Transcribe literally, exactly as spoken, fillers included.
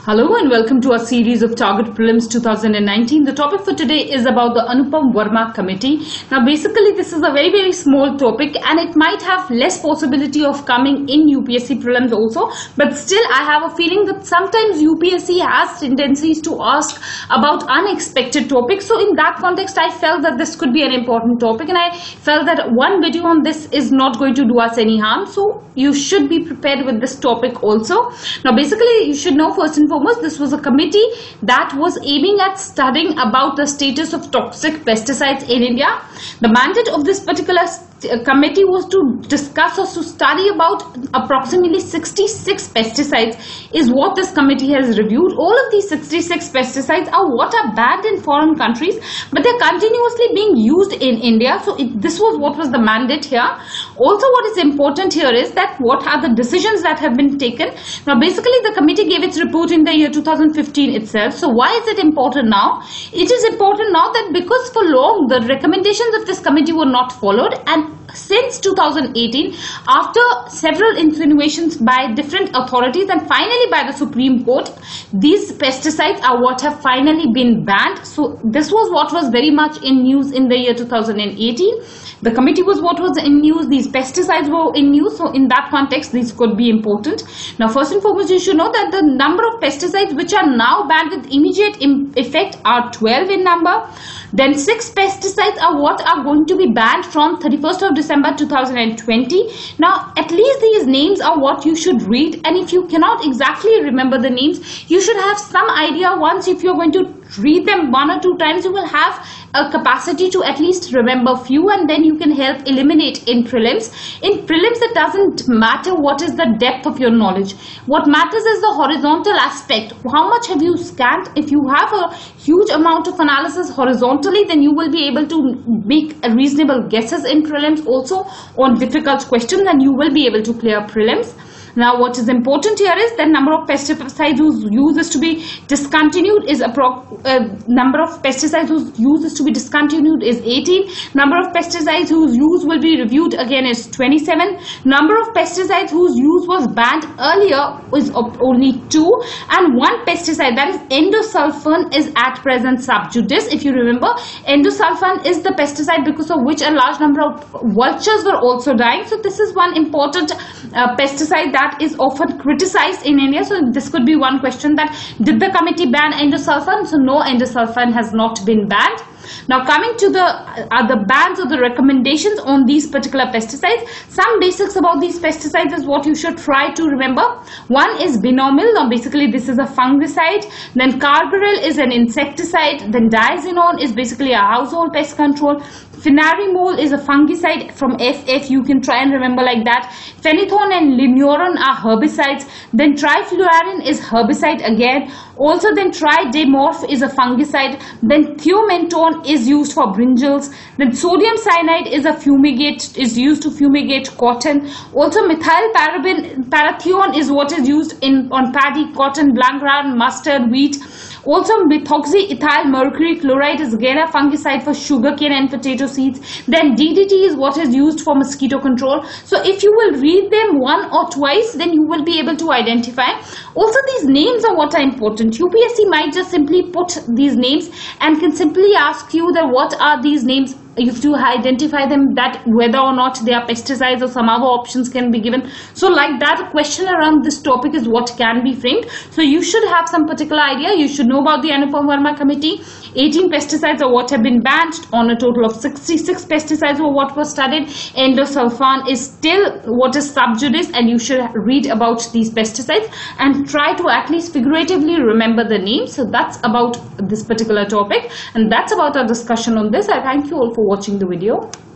Hello and welcome to our series of Target Prelims two thousand nineteen. The topic for today is about the Anupam Verma Committee. Now basically this is a very very small topic and it might have less possibility of coming in U P S C prelims also, but still I have a feeling that sometimes U P S C has tendencies to ask about unexpected topics. So in that context I felt that this could be an important topic and I felt that one video on this is not going to do us any harm. So you should be prepared with this topic also. Now basically you should know first and foremost this was a committee that was aiming at studying about the status of toxic pesticides in India. The mandate of this particular committee was to discuss or to study about approximately sixty-six pesticides is what this committee has reviewed. All of these sixty-six pesticides are what are banned in foreign countries, but they're continuously being used in India. So it, this was what was the mandate here. Also what is important here is that what are the decisions that have been taken. Now basically the committee gave its report in the year two thousand fifteen itself. So why is it important now? It is important now that because for long the recommendations of this committee were not followed, and since two thousand eighteen, after several insinuations by different authorities and finally by the Supreme Court, these pesticides are what have finally been banned. So this was what was very much in news in the year two thousand eighteen. The committee was what was in news, these pesticides were in news, so in that context these could be important. Now first and foremost you should know that the number of pesticides which are now banned with immediate effect are twelve in number. Then six pesticides are what are going to be banned from thirty-first of December two thousand twenty. Now at least these names are what you should read, and if you cannot exactly remember the names, you should have some idea. Once if you're going to read them one or two times, you will have a capacity to at least remember few, and then you can help eliminate in prelims. In prelims it doesn't matter what is the depth of your knowledge. What matters is the horizontal aspect. How much have you scanned? If you have a huge amount of analysis horizontally, then you will be able to make a reasonable guesses in prelims also on difficult questions, and you will be able to clear prelims. Now what is important here is the number of pesticides whose use is to be discontinued is a uh, number of pesticides whose use is to be discontinued is eighteen. Number of pesticides whose use will be reviewed again is twenty-seven. Number of pesticides whose use was banned earlier is only two, and one pesticide, that is endosulfan, is at present sub judice. If you remember, endosulfan is the pesticide because of which a large number of vultures were also dying. So this is one important uh, pesticide that is often criticized in India. So this could be one question, that did the committee ban endosulfan? So no, endosulfan has not been banned. Now coming to the other uh, bans or the recommendations on these particular pesticides, some basics about these pesticides is what you should try to remember. One is Binomil. Now basically this is a fungicide. Then Carbaryl is an insecticide. Then Diazinon is basically a household pest control. Finarimole is a fungicide from F F, you can try and remember like that. Phenython and Linuron are herbicides. Then Trifluarin is herbicide again. Also then Tridamorph is a fungicide. Then Thiomenton is used for brinjals. Then sodium cyanide is a fumigate, is used to fumigate cotton. Also methyl paraben parathion is what is used in on paddy, cotton, black ground, mustard, wheat. Also methoxyethyl mercury chloride is again a fungicide for sugarcane and potato seeds. Then D D T is what is used for mosquito control. So if you will read them one or twice, then you will be able to identify. Also these names are what are important. U P S C might just simply put these names and can simply ask you that what are these names. You have to identify them, that whether or not they are pesticides or some other options can be given. So like that, a question around this topic is what can be framed. So you should have some particular idea. You should know about the Anupam Verma committee. eighteen pesticides are what have been banned. On a total of sixty-six pesticides were what was studied. Endosulfan is still what is sub judice, and you should read about these pesticides and try to at least figuratively remember the names. So that's about this particular topic, and that's about our discussion on this. I thank you all for watching the video.